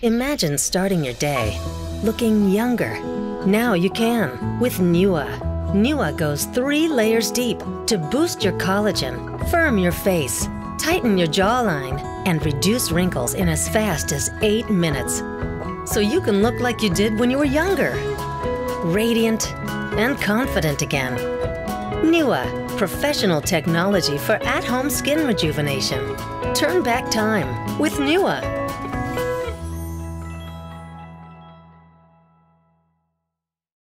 Imagine starting your day looking younger. Now you can with Newa. Newa goes 3 layers deep to boost your collagen, firm your face, tighten your jawline, and reduce wrinkles in as fast as 8 minutes. So you can look like you did when you were younger. Radiant and confident again. Newa, professional technology for at-home skin rejuvenation. Turn back time with Newa.